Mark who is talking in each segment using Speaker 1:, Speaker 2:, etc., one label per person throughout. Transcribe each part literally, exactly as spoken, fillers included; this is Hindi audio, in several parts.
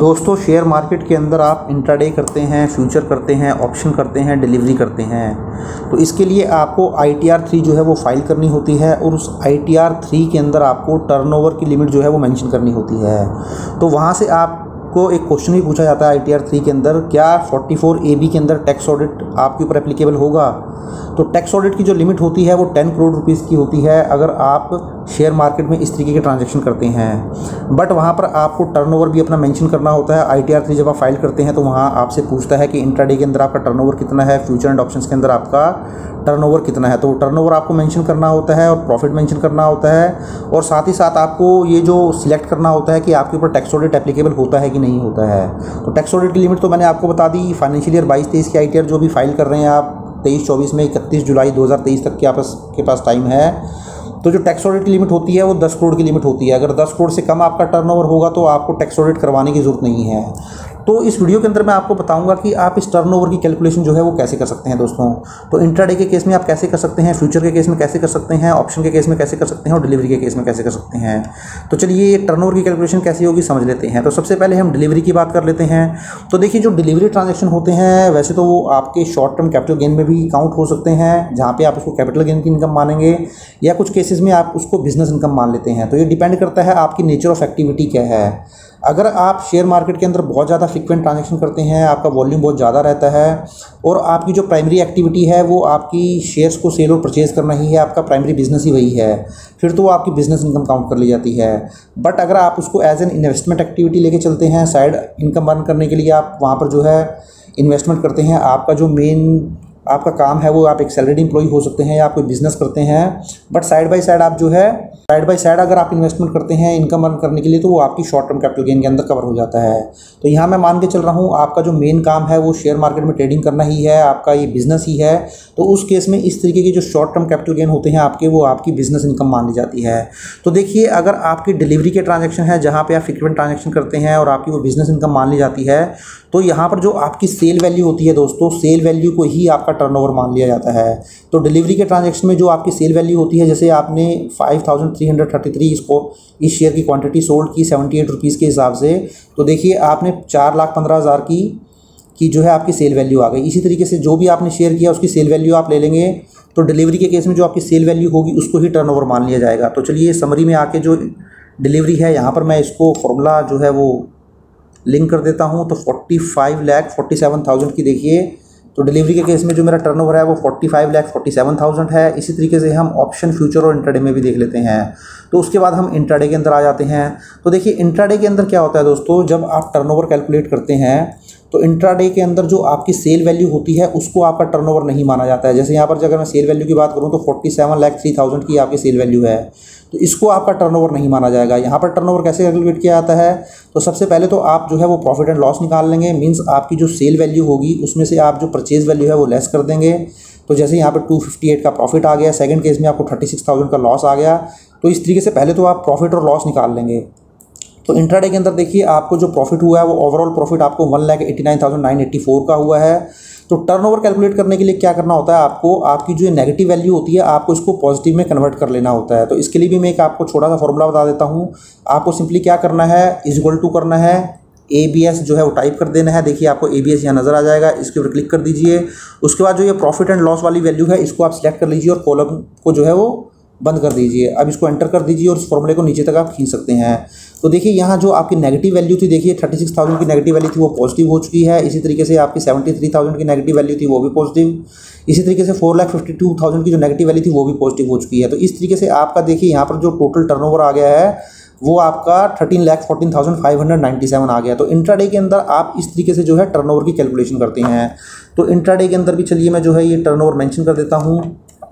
Speaker 1: दोस्तों शेयर मार्केट के अंदर आप इंट्राडे करते हैं, फ्यूचर करते हैं, ऑप्शन करते हैं, डिलीवरी करते हैं, तो इसके लिए आपको आई टी आर थ्री जो है वो फाइल करनी होती है और उस आई टी आर थ्री के अंदर आपको टर्नओवर की लिमिट जो है वो मेंशन करनी होती है। तो वहाँ से आपको एक क्वेश्चन भी पूछा जाता है आई टी आर थ्री के अंदर, क्या फोर्टी फोर ए बी के अंदर टैक्स ऑडिट आपके ऊपर एप्लीकेबल होगा। तो टैक्स ऑडिट की जो लिमिट होती है वो टेन करोड़ रुपीज़ की होती है अगर आप शेयर मार्केट में इस तरीके के ट्रांजैक्शन करते हैं। बट वहाँ पर आपको टर्नओवर भी अपना मेंशन करना होता है। आई टी आर थ्री जब आप फाइल करते हैं तो वहाँ आपसे पूछता है कि इंट्राडे के अंदर आपका टर्नओवर कितना है, फ्यूचर एंड ऑप्शंस के अंदर आपका टर्नओवर कितना है। तो टर्नओवर आपको मेंशन करना होता है और प्रॉफिट मेंशन करना होता है, और साथ ही साथ आपको ये जो सिलेक्ट करना होता है कि आपके ऊपर टैक्स ऑडिट एप्लीकेबल होता है कि नहीं होता है। तो टैक्स ऑडिट की लिमिट तो मैंने आपको बता दी। फाइनेंशियल ईयर बाईस तेईस की आई टी आर जो भी फाइल कर रहे हैं आप तेईस चौबीस में इकतीस जुलाई दो हज़ार तेईस तक के आपस के पास टाइम है। तो जो टैक्स ऑडिट की लिमिट होती है वो दस करोड़ की लिमिट होती है। अगर दस करोड़ से कम आपका टर्नओवर होगा तो आपको टैक्स ऑडिट करवाने की ज़रूरत नहीं है। तो इस वीडियो के अंदर मैं आपको बताऊंगा कि आप इस टर्नओवर की कैलकुलेशन जो है वो कैसे कर सकते हैं दोस्तों। तो इंट्राडे के केस में आप कैसे कर सकते हैं, फ्यूचर के केस में कैसे कर सकते हैं, ऑप्शन के केस में कैसे कर सकते हैं और डिलीवरी के केस में कैसे कर सकते हैं। तो चलिए ये टर्नओवर की कैलकुलेशन कैसी होगी समझ लेते हैं। तो सबसे पहले हम डिलीवरी की बात कर लेते हैं। तो देखिए जो डिलीवरी ट्रांजेक्शन होते हैं वैसे तो वो आपके शॉर्ट टर्म कैपिटल गेन में भी काउंट हो सकते हैं, जहाँ पे आप उसको कैपिटल गेन की इनकम मानेंगे, या कुछ केसेस में आप उसको बिजनेस इनकम मान लेते हैं। तो ये डिपेंड करता है आपकी नेचर ऑफ एक्टिविटी क्या है। अगर आप शेयर मार्केट के अंदर बहुत ज़्यादा फ्रिक्वेंट ट्रांजैक्शन करते हैं, आपका वॉल्यूम बहुत ज़्यादा रहता है और आपकी जो प्राइमरी एक्टिविटी है वो आपकी शेयर्स को सेल और परचेज़ करना ही है, आपका प्राइमरी बिजनेस ही वही है, फिर तो वो आपकी बिजनेस इनकम काउंट कर ली जाती है। बट अगर आप उसको एज एन इन्वेस्टमेंट एक्टिविटी लेके चलते हैं, साइड इनकम अर्न करने के लिए आप वहाँ पर जो है इन्वेस्टमेंट करते हैं, आपका जो मेन आपका काम है वो आप एक सैलरीड एम्प्लॉय हो सकते हैं या आप कोई बिजनेस करते हैं, बट साइड बाय साइड आप जो है साइड बाय साइड अगर आप इन्वेस्टमेंट करते हैं इनकम अर्न करने के लिए, तो वो आपकी शॉर्ट टर्म कैपिटल गेन के अंदर कवर हो जाता है। तो यहाँ मैं मान के चल रहा हूँ आपका जो मेन काम है वो शेयर मार्केट में ट्रेडिंग करना ही है, आपका ये बिजनेस ही है। तो उस केस में इस तरीके के जो शॉर्ट टर्म कैपिटल गेन होते हैं आपके, वो आपकी बिजनेस इनकम मान ली जाती है। तो देखिए अगर आपकी डिलीवरी के ट्रांजेक्शन है जहाँ पे आप फ्रिक्वेंट ट्रांजेक्शन करते हैं और आपकी वो बिजनेस इनकम मान ली जाती है, तो यहाँ पर जो आपकी सेल वैल्यू होती है दोस्तों, सेल वैल्यू को ही आपका टर्नओवर मान लिया जाता है। तो डिलीवरी के ट्रांजैक्शन में जो आपकी सेल वैल्यू होती है, जैसे आपने five thousand three hundred thirty three इसको इस शेयर की क्वांटिटी सोल्ड की सेवेंटी एट रुपीज़ के हिसाब से, तो देखिए आपने चार लाख पंद्रह हज़ार की की जो है आपकी सेल वैल्यू आ गई। इसी तरीके से जो भी आपने शेयर किया उसकी सेल वैल्यू आप ले लेंगे, तो डिलीवरी के केस में जो आपकी सेल वैल्यू होगी उसको ही टर्नओवर मान लिया जाएगा। तो चलिए समरी में आके जो डिलीवरी है यहाँ पर मैं इसको फॉर्मूला जो है वो लिंक कर देता हूँ। तो forty five lakh forty seven thousand की देखिए, तो डिलीवरी के केस में जो मेरा टर्नओवर है वो forty five lakh forty seven thousand है। इसी तरीके से हम ऑप्शन, फ्यूचर और इंट्राडे में भी देख लेते हैं। तो उसके बाद हम इंट्राडे के अंदर आ जाते हैं। तो देखिए इंट्राडे के अंदर क्या होता है दोस्तों, जब आप टर्नओवर कैलकुलेट करते हैं तो इंट्राडे के अंदर जो आपकी सेल वैल्यू होती है उसको आपका टर्नओवर नहीं माना जाता है। जैसे यहाँ पर अगर मैं सेल वैल्यू की बात करूँ तो forty seven lakh three thousand की आपकी सेल वैल्यू है, तो इसको आपका टर्नओवर नहीं माना जाएगा। यहाँ पर टर्नओवर कैसे कैलकुलेट किया जाता है, तो सबसे पहले तो आप जो है वो प्रॉफिट एंड लॉस निकाल लेंगे। मींस आपकी जो सेल वैल्यू होगी उसमें से आप जो परचेज वैल्यू है वो लेस कर देंगे। तो जैसे यहाँ पर टू फिफ्टी एट का प्रॉफिट आ गया, सेकंड केस में आपको थर्टी सिक्स थाउजेंड का लॉस आ गया। तो इस तरीके से पहले तो आप प्रॉफिट और लॉस निकाल लेंगे। तो इंट्राडे के अंदर देखिए आपको जो प्रॉफिट हुआ है वो ओवरऑल प्रॉफिट आपको one lakh eighty nine thousand nine eighty four का हुआ है। तो टर्नओवर कैलकुलेट करने के लिए क्या करना होता है, आपको आपकी जो नेगेटिव वैल्यू होती है आपको इसको पॉजिटिव में कन्वर्ट कर लेना होता है। तो इसके लिए भी मैं एक आपको छोटा सा फॉर्मूला बता देता हूँ। आपको सिंपली क्या करना है, इज इक्वल टू करना है ए बी एस जो है वो टाइप कर देना है। देखिए आपको ए बी एस यहाँ नज़र आ जाएगा, इसके ऊपर क्लिक कर दीजिए। उसके बाद जो ये प्रॉफिट एंड लॉस वाली वैल्यू है इसको आप सिलेक्ट कर लीजिए और कॉलम को जो है वो बंद कर दीजिए। अब इसको एंटर कर दीजिए और इस फॉर्मूले को नीचे तक आप खींच सकते हैं। तो देखिए यहाँ जो आपकी नेगेटिव वैल्यू थी, देखिए थर्टी सिक्स थाउजेंड की नेगेटिव वैल्यू थी वो पॉजिटिव हो चुकी है। इसी तरीके से आपकी सेवेंटी थ्री थाउजेंड की नेगेटिव वैल्यू थी वो भी पॉजिटिव। इसी तरीके से four lakh fifty two thousand की जो नेगेटिव वैल्यू थी वो भी पॉजिटिव हो चुकी है। तो इस तरीके से आपका देखिए यहाँ पर जो टोटल टर्नओवर आ गया है वो आपका thirteen lakh fourteen thousand five hundred ninety seven आ गया। तो इंट्राडे के अंदर आप इस तरीके से जो है टर्नओवर की कैलकुलेशन करते हैं। तो इंट्राडे के अंदर भी चलिए मैं जो है ये टर्नओवर मेंशन कर देता हूँ,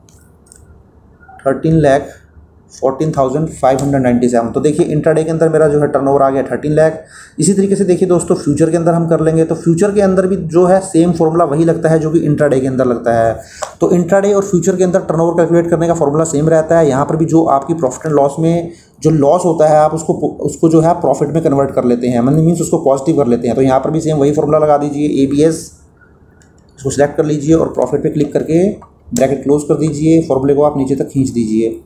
Speaker 1: thirteen lakh fourteen thousand five hundred ninety seven. तो देखिए इंट्राडे के अंदर मेरा जो है टर्नओवर आ गया थर्टीन लाख। इसी तरीके से देखिए दोस्तों फ्यूचर के अंदर हम कर लेंगे। तो फ्यूचर के अंदर भी जो है सेम फॉर्मूला वही लगता है जो कि इंट्राडे के अंदर लगता है। तो इंट्राडे और फ्यूचर के अंदर टर्नओवर कैलकुलेट करने का फॉर्मूला सेम रहता है। यहाँ पर भी जो आपकी प्रॉफिट एंड लॉस में जो लॉस होता है आप उसको उसको जो है प्रॉफिट में कन्वर्ट कर लेते हैं, मतलब मीन्स उसको पॉजिटिव कर लेते हैं। तो यहाँ पर भी सेम वही फॉर्मूला लगा दीजिए, ए बी एस इसको सिलेक्ट कर लीजिए और प्रॉफिट पे क्लिक करके ब्रैकेट क्लोज कर दीजिए। फॉर्मूले को आप नीचे तक खींच दीजिए।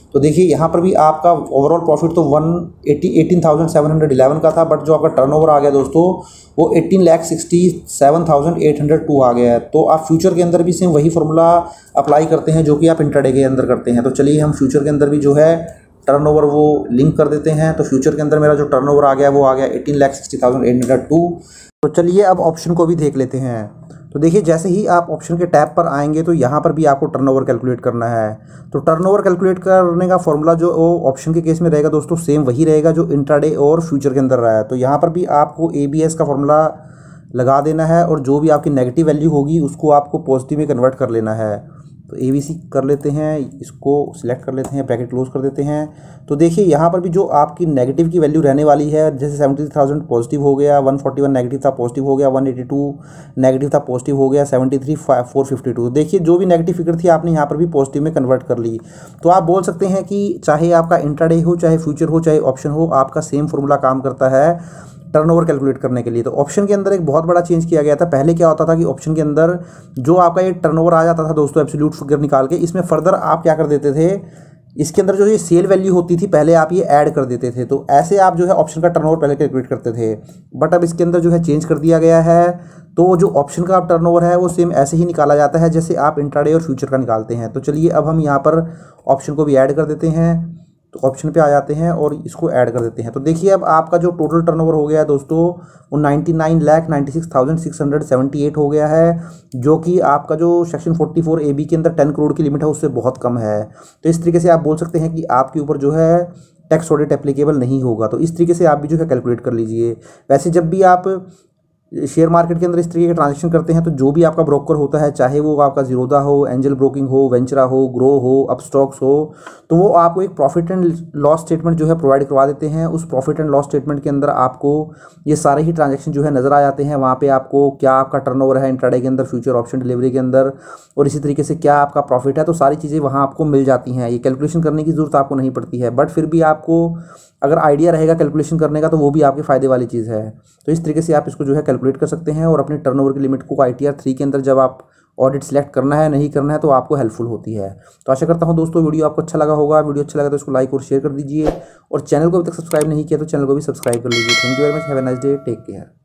Speaker 1: तो देखिए यहाँ पर भी आपका ओवरऑल प्रॉफिट तो one eighty eighteen thousand seven hundred eleven का था, बट जो आपका टर्नओवर आ गया दोस्तों वो eighteen lakh sixty seven thousand eight hundred two आ गया है। तो आप फ्यूचर के अंदर भी सेम वही फॉर्मूला अप्लाई करते हैं जो कि आप इंट्राडे के अंदर करते हैं। तो चलिए हम फ्यूचर के अंदर भी जो है टर्नओवर वो लिंक कर देते हैं। तो फ्यूचर के अंदर मेरा जो टर्नओवर आ गया वो आ गया eighteen lakh sixty thousand eight hundred two. तो चलिए अब ऑप्शन को भी देख लेते हैं। तो देखिए जैसे ही आप ऑप्शन के टैब पर आएंगे तो यहाँ पर भी आपको टर्नओवर कैलकुलेट करना है। तो टर्नओवर कैलकुलेट करने का फॉर्मूला जो ऑप्शन के केस में रहेगा दोस्तों सेम वही रहेगा जो इंट्राडे और फ्यूचर के अंदर रहा है। तो यहाँ पर भी आपको ए बी एस का फॉर्मूला लगा देना है और जो भी आपकी नेगेटिव वैल्यू होगी उसको आपको पॉजिटिव में कन्वर्ट कर लेना है। तो ए बी सी कर लेते हैं, इसको सिलेक्ट कर लेते हैं, ब्रैकेट क्लोज कर देते हैं। तो देखिए यहाँ पर भी जो आपकी नेगेटिव की वैल्यू रहने वाली है, जैसे सेवेंटी थाउजेंड पॉजिटिव हो गया, वन फोर्टी वन नेगेटिव था पॉजिटिव हो गया, वन एटी टू नेगेटिव था पॉजिटिव हो गया, seventy three four fifty two. देखिए जो भी नेगेटिव फिगर थी आपने यहाँ पर भी पॉजिटिव में कन्वर्ट कर ली। तो आप बोल सकते हैं कि चाहे आपका इंट्राडे हो, चाहे फ्यूचर हो, चाहे ऑप्शन हो, आपका सेम फॉर्मूला काम करता है टर्नओवर कैलकुलेट करने के लिए। तो ऑप्शन के अंदर एक बहुत बड़ा चेंज किया गया था। पहले क्या होता था कि ऑप्शन के अंदर जो आपका ये टर्नओवर आ जाता था दोस्तों एब्सोल्यूट फिगर निकाल के, इसमें फर्दर आप क्या कर देते थे, इसके अंदर जो ये सेल वैल्यू होती थी पहले आप ये ऐड कर देते थे। तो ऐसे आप जो है ऑप्शन का टर्नओवर पहले कैलकुलेट करते थे, बट अब इसके अंदर जो है चेंज कर दिया गया है। तो जो ऑप्शन का टर्नओवर है वो सेम ऐसे ही निकाला जाता है जैसे आप इंट्राडे और फ्यूचर का निकालते हैं। तो चलिए अब हम यहाँ पर ऑप्शन को भी ऐड कर देते हैं। तो ऑप्शन पे आ जाते हैं और इसको ऐड कर देते हैं। तो देखिए अब आपका जो टोटल टर्नओवर हो गया है दोस्तों वो ninety nine lakh ninety six thousand six hundred seventy eight हो गया है, जो कि आपका जो section forty four A B के अंदर टेन करोड़ की लिमिट है उससे बहुत कम है। तो इस तरीके से आप बोल सकते हैं कि आपके ऊपर जो है टैक्स ऑडिट एप्लीकेबल नहीं होगा। तो इस तरीके से आप भी जो है कैलकुलेट कर लीजिए। वैसे जब भी आप शेयर मार्केट के अंदर इस तरीके के ट्रांजेक्शन करते हैं तो जो भी आपका ब्रोकर होता है, चाहे वो आपका जीरोधा हो, एंजल ब्रोकिंग हो, वेंचरा हो, ग्रो हो, अपस्टॉक्स हो, तो वो आपको एक प्रॉफिट एंड लॉस स्टेटमेंट जो है प्रोवाइड करवा देते हैं। उस प्रॉफिट एंड लॉस स्टेटमेंट के अंदर आपको ये सारे ही ट्रांजेक्शन जो है नज़र आ जाते हैं। वहाँ पे आपको क्या आपका टर्नओवर है इंट्राडे के अंदर, फ्यूचर ऑप्शन डिलीवरी के अंदर, और इसी तरीके से क्या आपका प्रॉफिट है। तो सारी चीज़ें वहाँ आपको मिल जाती हैं। ये कैलकुलेशन करने की ज़रूरत आपको नहीं पड़ती है, बट फिर भी आपको अगर आइडिया रहेगा कैलकुलेशन करने का तो वो भी आपके फ़ायदे वाली चीज़ है। तो इस तरीके से आप इसको जो है कैलकुलेट कर सकते हैं और अपने टर्नओवर की लिमिट को आई टी आर थ्री के अंदर जब आप ऑडिट सेलेक्ट करना है नहीं करना है तो आपको हेल्पफुल होती है। तो आशा करता हूँ दोस्तों वीडियो आपको अच्छा लगा होगा। वीडियो अच्छा लगा तो इसको लाइक और शेयर कर दीजिए और चैनल को अभी तक सब्सक्राइब नहीं किया तो चैनल को भी सब्सक्राइब कर लीजिए। Thank you very much, have a nice day, take care.